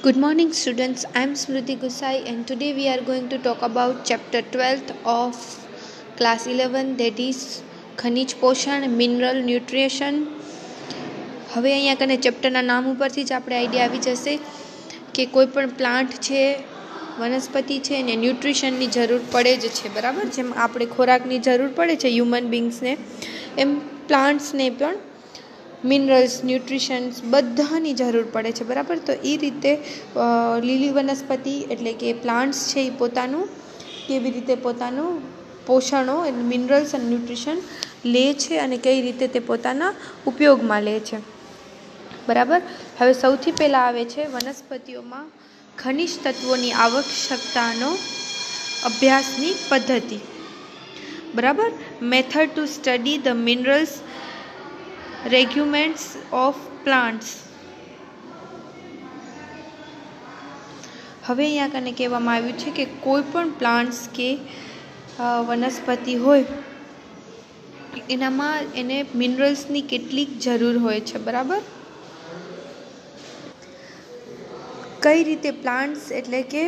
Good morning, students. I am Smriti Gusai, and today we are going to talk about chapter 12th of class 11, that is ખનિજ પોષણ, mineral nutrition. હવે અહીંયા કને ચેપ્ટરના નામ ઉપરથી જ આપણે આઈડિયા આવી જશે કે કોઈ પણ પ્લાન્ટ છે, વનસ્પતિ છે, એને ન્યુટ્રિશનની જરૂર પડે જ છે, બરાબર. જેમ આપણે ખોરાકની જરૂર પડે છે હ્યુમન બીંગ્સને, એમ પ્લાન્ટ્સને પણ મિનરલ્સ, ન્યુટ્રિશન્સ બધાની જરૂર પડે છે, બરાબર. તો એ રીતે લીલી વનસ્પતિ એટલે કે પ્લાન્ટ્સ છે એ પોતાનું કેવી રીતે પોતાનું પોષણો મિનરલ્સ અને ન્યુટ્રિશન લે છે અને કઈ રીતે તે પોતાના ઉપયોગમાં લે છે, બરાબર. હવે સૌથી પહેલાં આવે છે વનસ્પતિઓમાં ખનિજ તત્વોની આવશ્યકતાનો અભ્યાસની પદ્ધતિ, બરાબર. Method to study the minerals requirements of plants. હવે અહીંયા કને કહેવામાં આવ્યું છે કે કોઈ પણ પ્લાન્ટ્સ કે વનસ્પતિ હોય એનામાં એને મિનરલ્સની કેટલીક જરૂર હોય છે, બરાબર. કઈ રીતે પ્લાન્ટ્સ એટલે કે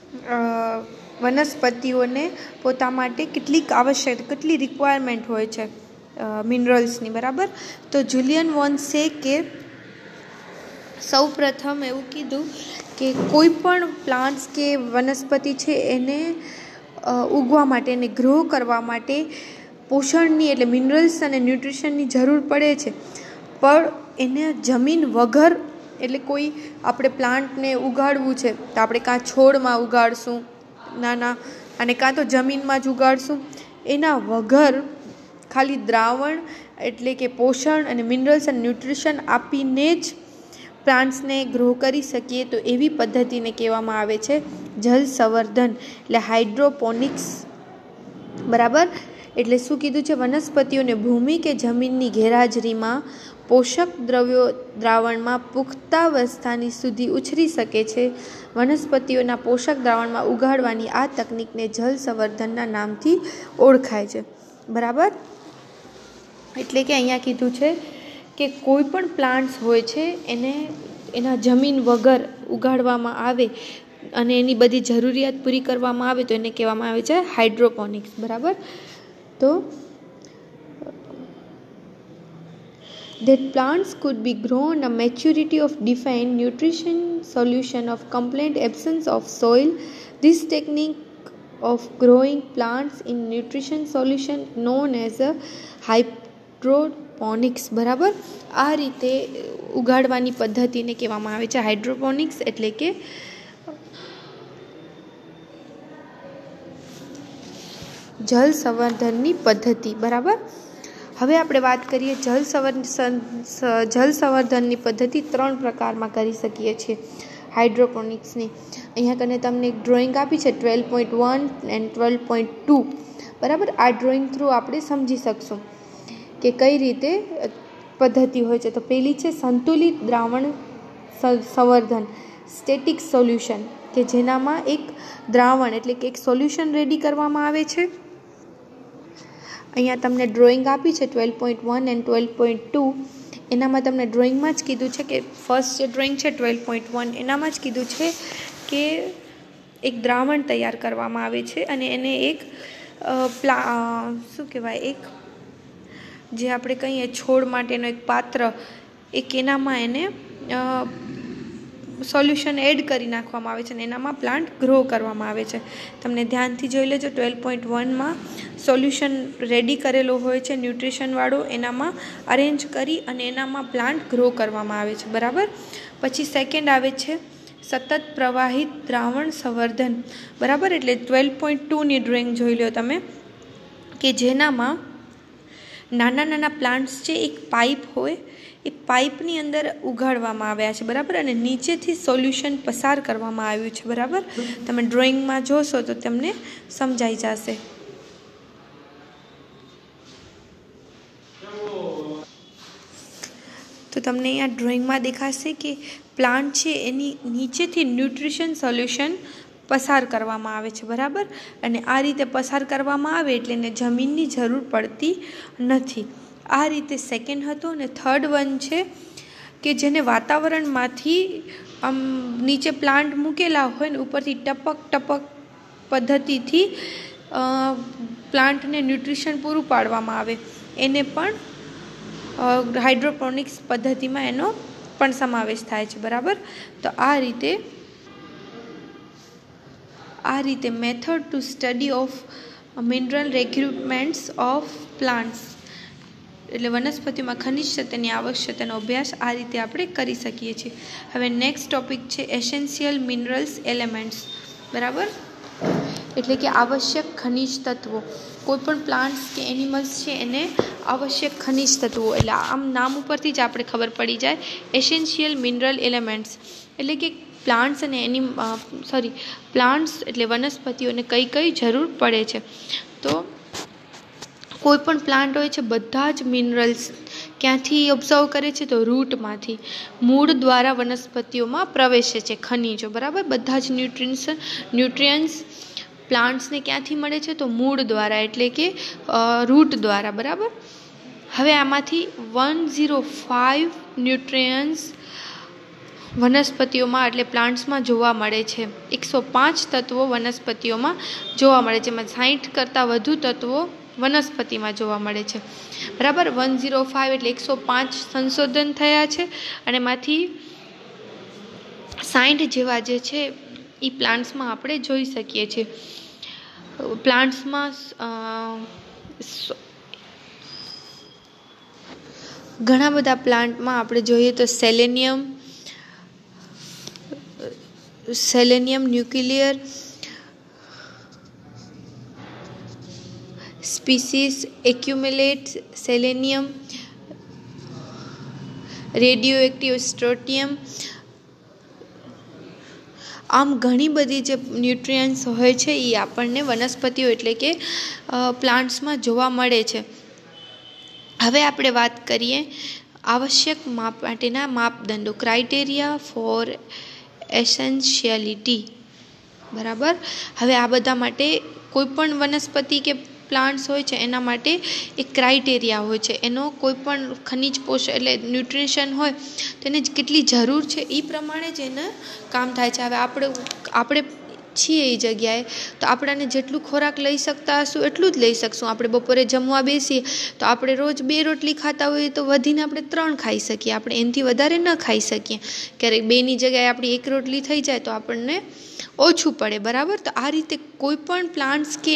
વનસ્પતિઓને પોતા માટે કેટલી રિક્વાયરમેન્ટ હોય છે મિનરલ્સની, બરાબર. તો જુલિયન વોન સેકે સૌ પ્રથમ એવું કીધું કે કોઈ પણ પ્લાન્ટ્સ કે વનસ્પતિ છે એને ઉગવા માટે, એને ગ્રો કરવા માટે પોષણની એટલે મિનરલ્સ અને ન્યુટ્રિશનની જરૂર પડે છે, પણ એને જમીન વગર એટલે કોઈ આપણે પ્લાન્ટને ઉગાડવું છે તો આપણે કાં છોડમાં ઉગાડશું નાના અને કાં તો જમીનમાં જ ઉગાડશું. એના વગર ખાલી દ્રાવણ એટલે કે પોષણ અને મિનરલ્સ અને ન્યુટ્રિશન આપીને જ પ્લાન્ટ્સને ગ્રો કરી શકીએ તો એવી પદ્ધતિને કહેવામાં આવે છે જલ સંવર્ધન એટલે હાઇડ્રોપોનિક્સ, બરાબર. એટલે શું કીધું છે, વનસ્પતિઓને ભૂમિ કે જમીનની ગેરહાજરીમાં પોષક દ્રવ્યો દ્રાવણમાં પુખ્તાવસ્થાની સુધી ઉછરી શકે છે. વનસ્પતિઓના પોષક દ્રાવણમાં ઉગાડવાની આ તકનિકને જલ સંવર્ધનના નામથી ઓળખાય છે, બરાબર. એટલે કે અહીંયા કીધું છે કે કોઈ પણ પ્લાન્ટ્સ હોય છે એને એના જમીન વગર ઉગાડવામાં આવે અને એની બધી જરૂરિયાત પૂરી કરવામાં આવે તો એને કહેવામાં આવે છે હાઇડ્રોપોનિક્સ, બરાબર. તો that plants could be grown a maturity of defined nutrition solution of complete absence of soil. This technique of growing plants in nutrition solution known as a hydroponics, બરાબર. આ રીતે ઉગાડવાની પદ્ધતિને કહેવામાં આવે છે હાઇડ્રોપોનિક્સ એટલે કે જલ સંવર્ધનની પદ્ધતિ, બરાબર. હવે આપણે વાત કરીએ જલ સંવર્ધનની પદ્ધતિ 3 પ્રકારમાં કરી શકીએ છીએ હાઇડ્રોપોનિક્સની. અહીંયા કને તમને એક ડ્રોઈંગ આપી છે 12.1 એન્ડ 12.2, બરાબર. આ ડ્રોઈંગ થ્રુ આપણે સમજી શકશું કે કઈ રીતે પદ્ધતિ હોય છે. તો પહેલી છે સંતુલિત દ્રાવણ સંવર્ધન, સ્ટેટિક સોલ્યુશન, કે જેનામાં એક દ્રાવણ એટલે કે એક સોલ્યુશન રેડી કરવામાં આવે છે. અહીંયા તમને ડ્રોઈંગ આપી છે 12.1 એન્ડ 12.2. એનામાં તમને ડ્રોઈંગમાં જ કીધું છે કે ફર્સ્ટ જે ડ્રોઈંગ છે 12.1 એનામાં જ કીધું છે કે એક દ્રાવણ તૈયાર કરવામાં આવે છે અને એને એક શું કહેવાય, એક જે આપણે કહીએ છોડ માટેનો એક પાત્ર, એક એનામાં એને સોલ્યુશન એડ કરી નાખવામાં આવે છે અને એનામાં પ્લાન્ટ ગ્રો કરવામાં આવે છે. તમને ધ્યાનથી જોઈ લેજો 12.1માં સોલ્યુશન રેડી કરેલો હોય છે ન્યુટ્રિશનવાળો, એનામાં અરેન્જ કરી અને એનામાં પ્લાન્ટ ગ્રો કરવામાં આવે છે, બરાબર. પછી સેકન્ડ આવે છે સતત પ્રવાહિત દ્રાવણ સંવર્ધન, બરાબર. એટલે 12.2ની ડ્રોઈંગ જોઈ લો તમે કે જેનામાં નાના નાના પ્લાન્ટ્સ છે એક પાઇપ હોય, એ પાઇપની અંદર ઉગાડવામાં આવ્યા છે, બરાબર. અને નીચેથી સોલ્યુશન પસાર કરવામાં આવ્યું છે, બરાબર. તમે ડ્રોઈંગમાં જોશો તો તમને સમજાઈ જશે. તો તમને અહીંયા ડ્રોઈંગમાં દેખાશે કે પ્લાન્ટ છે એની નીચેથી ન્યુટ્રિશન સોલ્યુશન પસાર કરવામાં આવે છે, બરાબર. અને આ રીતે પસાર કરવામાં આવે એટલે એને જમીનની જરૂર પડતી નથી. આ રીતે સેકન્ડ હતો. અને થર્ડ વન છે કે જેને વાતાવરણમાંથી આમ નીચે પ્લાન્ટ મૂકેલા હોય ને ઉપરથી ટપક ટપક પદ્ધતિથી પ્લાન્ટને ન્યુટ્રિશન પૂરું પાડવામાં આવે, એને પણ હાઇડ્રોપોનિક્સ પદ્ધતિમાં એનો પણ સમાવેશ થાય છે, બરાબર. તો આ રીતે method to study of mineral requirements of plants, એટલે વનસ્પતિમાં ખનિજ તત્વની આવશ્યકતાનો અભ્યાસ આ રીતે આપણે કરી શકીએ છીએ. હવે નેક્સ્ટ ટોપિક છે એસેન્શિયલ મિનરલ્સ એલિમેન્ટ્સ, બરાબર. એટલે કે આવશ્યક ખનિજ તત્વો. કોઈ પણ પ્લાન્ટ્સ કે એનિમલ્સ છે એને આવશ્યક ખનિજ તત્વો, એટલે આમ નામ ઉપરથી જ આપણે ખબર પડી જાય. એસેન્શિયલ મિનરલ એલિમેન્ટ્સ એટલે કે પ્લાન્ટ્સ અને પ્લાન્ટ્સ એટલે વનસ્પતિઓને કઈ કઈ જરૂર પડે છે. તો કોઈ પણ પ્લાન્ટ હોય છે બધા જ મિનરલ્સ ક્યાંથી ઓબ્ઝર્વ કરે છે, તો રૂટમાંથી, મૂળ દ્વારા વનસ્પતિઓમાં પ્રવેશે છે ખનિજો, બરાબર. બધા જ ન્યુટ્રિયન્ટ્સ પ્લાન્ટ્સને ક્યાંથી મળે છે, તો મૂળ દ્વારા, એટલે કે રૂટ દ્વારા, બરાબર. હવે આમાંથી 105 ન્યુટ્રિયન્ટ્સ વનસ્પતિઓમાં એટલે પ્લાન્ટ્સમાં જોવા મળે છે. 105 તત્વો વનસ્પતિઓમાં જોવા મળે છે, જેમાં 60 કરતાં વધુ તત્વો વનસ્પતિમાં જોવા મળે છે, બરાબર. 105 એટલે 105 સંશોધન થયા છે અને એમાંથી 60 જેવા જે છે એ પ્લાન્ટ્સમાં આપણે જોઈ શકીએ છીએ. પ્લાન્ટ્સમાં ઘણા બધા પ્લાન્ટમાં આપણે જોઈએ તો selenium nuclear species accumulate selenium, radioactive strontium. આમ ઘણી બધી જે ન્યુટ્રિયન્ટ્સ હોય છે એ આપણને વનસ્પતિઓ એટલે કે પ્લાન્ટ્સમાં જોવા મળે છે. હવે આપણે વાત કરીએ આવશ્યક માપ માટેના માપદંડો, ક્રાઇટેરિયા ફોર એસેન્શિયાલિટી, બરાબર. હવે આ બધા માટે કોઈ પણ વનસ્પતિ કે પ્લાન્ટ્સ હોય છે એના માટે એક ક્રાઇટેરિયા હોય છે. એનો કોઈ પણ ખનિજ પોષક એટલે ન્યુટ્રિશન હોય તેને કેટલી જરૂર છે એ પ્રમાણે જ એને કામ થાય છે. હવે આપણે છીએ એ જગ્યાએ તો આપણને જેટલું ખોરાક લઈ શકતા હશું એટલું જ લઈ શકશું. આપણે બપોરે જમવા બેસીએ તો આપણે રોજ 2 રોટલી ખાતા હોઈએ તો વધીને આપણે 3 ખાઈ શકીએ, આપણે એનાથી વધારે ન ખાઈ શકીએ. ક્યારેક 2ની જગ્યાએ આપણી 1 રોટલી થઈ જાય તો આપણને ઓછું પડે, બરાબર. તો આ રીતે કોઈ પણ પ્લાન્ટ્સ કે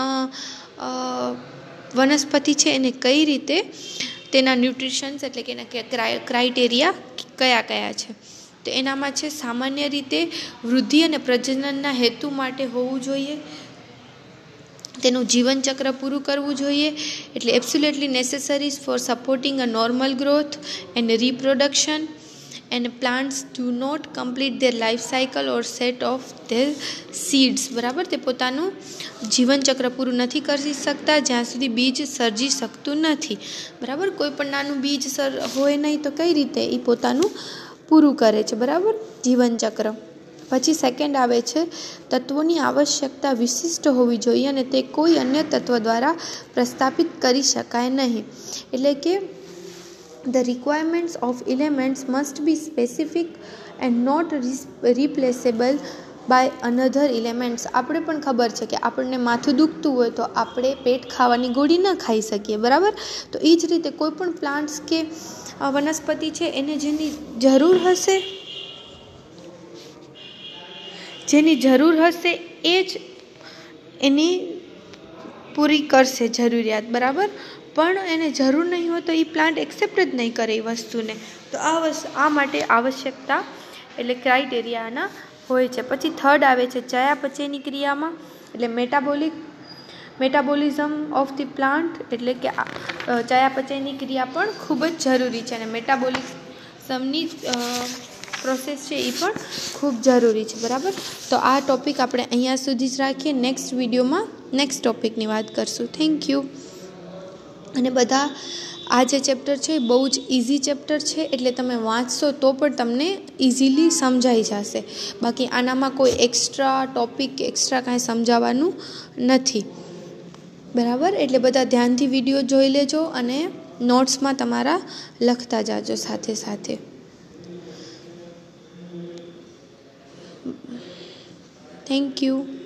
વનસ્પતિ છે એને કઈ રીતે તેના ન્યુટ્રિશન્સ એટલે કે એના ક્રાઇટેરિયા કયા છે, તો એનામાં છે સામાન્ય રીતે વૃદ્ધિ અને પ્રજનનના હેતુ માટે હોવું જોઈએ, તેનું જીવનચક્ર પૂરું કરવું જોઈએ, એટલે absolutely necessaries for supporting a normal growth and reproduction, and plants do not complete their life cycle or set off their seeds, બરાબર. તે પોતાનું જીવનચક્ર પૂરું નથી કરી શકતા જ્યાં સુધી બીજ સર્જી શકતું નથી, બરાબર. કોઈ પણ નાનું બીજ હોય નહીં તો કઈ રીતે એ પોતાનું પૂરું કરે છે, બરાબર, જીવનચક્ર. પછી સેકન્ડ આવે છે તત્વોની આવશ્યકતા વિશિષ્ટ હોવી જોઈએ અને તે કોઈ અન્ય તત્વ દ્વારા પ્રસ્થાપિત કરી શકાય નહીં, એટલે કે the requirements of elements must be specific and not replaceable by another elements. આપણે પણ ખબર છે કે આપણને માથું દુખતું હોય તો આપણે પેટ ખાવાની ગોળી ન ખાઈ શકીએ, બરાબર. તો એ જ રીતે કોઈ પણ પ્લાન્ટ્સ કે વનસ્પતિ છે એને જેની જરૂર હશે એ જ એની પૂરી કરશે જરૂરિયાત, બરાબર. પણ એને જરૂર નહીં હોય તો એ પ્લાન્ટ એક્સેપ્ટ જ નહીં કરે એ વસ્તુને. તો આ માટે આવશ્યકતા એટલે ક્રાઇટેરિયાના હોય છે. પછી થર્ડ આવે છે ચયાપચયની ક્રિયામાં એટલે મેટાબોલિઝમ ઓફ ધી પ્લાન્ટ, એટલે કે ચયાપચયની ક્રિયા પણ ખૂબ જ જરૂરી છે અને મેટાબોલિઝમની પ્રોસેસ છે એ પણ ખૂબ જરૂરી છે, બરાબર. તો આ ટોપિક આપણે અહીંયા સુધી જ રાખીએ. નેક્સ્ટ વિડીયોમાં નેક્સ્ટ ટોપિકની વાત કરશું. Thank you. અને બધા આ જે ચેપ્ટર છે એ બહુ જ ઇઝી ચેપ્ટર છે, એટલે તમે વાંચશો તો પણ તમને ઇઝીલી સમજાઈ જશે. બાકી આનામાં કોઈ એક્સ્ટ્રા ટોપિક કે એક્સ્ટ્રા કાંઈ સમજાવવાનું નથી, બરાબર. એટલે બધા ધ્યાનથી વિડીયો જોઈ લેજો અને નોટ્સમાં તમારા લખતા જાજો સાથે સાથે. Thank you.